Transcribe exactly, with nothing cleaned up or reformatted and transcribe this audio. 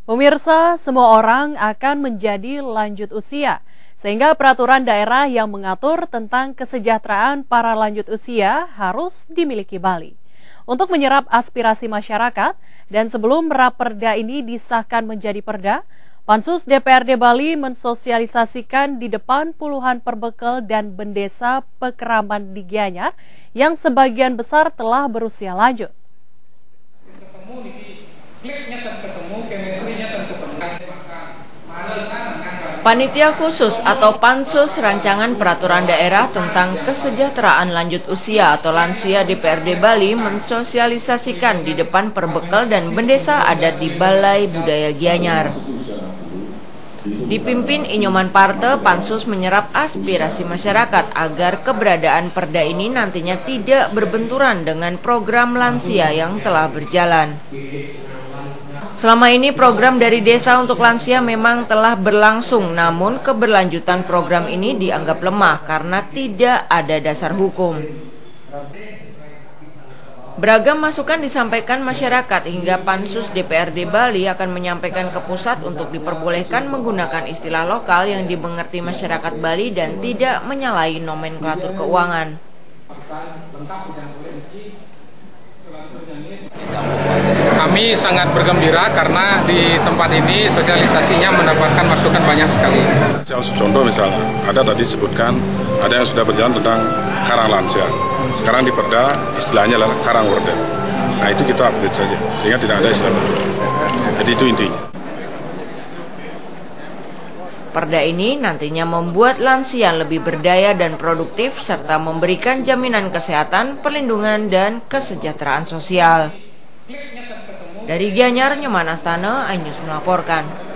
Pemirsa, semua orang akan menjadi lanjut usia, sehingga peraturan daerah yang mengatur tentang kesejahteraan para lanjut usia harus dimiliki Bali. Untuk menyerap aspirasi masyarakat, dan sebelum Raperda ini disahkan menjadi perda, Pansus D P R D Bali mensosialisasikan di depan puluhan perbekel dan bendesa pekeraman di Gianyar yang sebagian besar telah berusia lanjut. Panitia khusus atau Pansus Rancangan Peraturan Daerah tentang Kesejahteraan Lanjut Usia atau Lansia D P R D Bali mensosialisasikan di depan perbekel dan bendesa adat di Balai Budaya Gianyar. Dipimpin Inyoman Parte, Pansus menyerap aspirasi masyarakat agar keberadaan perda ini nantinya tidak berbenturan dengan program lansia yang telah berjalan. Selama ini program dari desa untuk lansia memang telah berlangsung, namun keberlanjutan program ini dianggap lemah karena tidak ada dasar hukum. Beragam masukan disampaikan masyarakat hingga Pansus D P R D Bali akan menyampaikan ke pusat untuk diperbolehkan menggunakan istilah lokal yang dimengerti masyarakat Bali dan tidak menyalahi nomenklatur keuangan. Kami sangat bergembira karena di tempat ini sosialisasinya mendapatkan masukan banyak sekali. Contoh misalnya, ada tadi disebutkan ada yang sudah berjalan tentang karang lansia. Sekarang di perda istilahnya adalah karang werda. Nah itu kita update saja, sehingga tidak ada istilah baru. Jadi itu intinya. Perda ini nantinya membuat lansia lebih berdaya dan produktif serta memberikan jaminan kesehatan, perlindungan, dan kesejahteraan sosial. Dari Gianyar, Nyoman Astana, iNews melaporkan.